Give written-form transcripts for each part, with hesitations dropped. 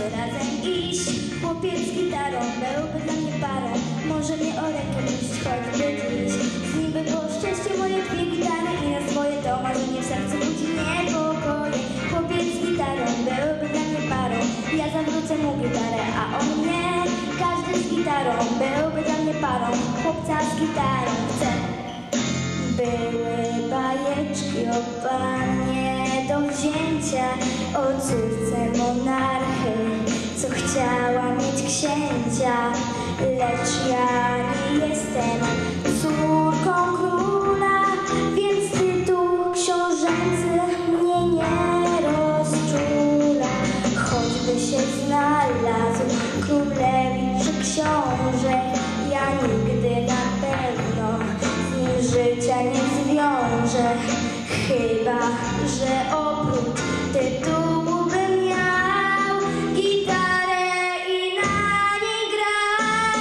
razem iść. Chłopiec z gitarą byłby dla mnie parą. Może mnie o rękę puść choćby dziś. Z nim by było szczęście moje dwie gitary i na swoje to marzenie w sercu budzi niepokoje. Chłopiec z gitarą byłby dla mnie parą. Ja zawrócę mu gitarę, a on mnie. Każdy z gitarą byłby dla mnie parą. Chłopca z gitarą chcę. Były bajeczki o panie do wzięcia, o córce monarchy, co chciała mieć księcia. Lecz ja nie jestem córką króla, więc tytuł książęcy mnie nie rozczula. Choćby się znalazł królewicz książę, ja nigdy na pewno z nim życia nie zwiążę. Chyba że oprócz tytułu bym miał gitarę i na niej grał.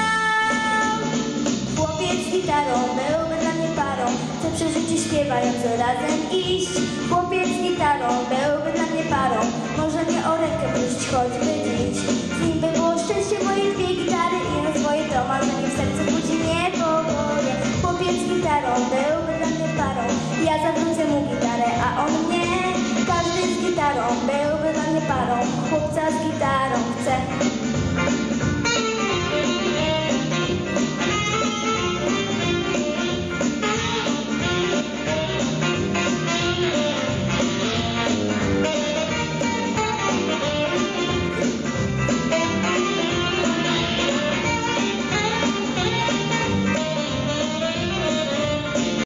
Chłopiec z gitarą byłby dla mnie parą. Chcę przeżyć i śpiewając razem iść. Chłopiec z gitarą byłby dla mnie parą. Może mnie o rękę puść choćby dziś. Z nim by było szczęście moje dwie gitary i na swoje to marzenie w sercu budzi niepokoje. Chłopiec z gitarą byłby dla mnie parą. Ja zawrócę mu gitarę, a on mnie. Każdy z gitarą byłby dla mnie parą. Chłopca z gitarą chcę.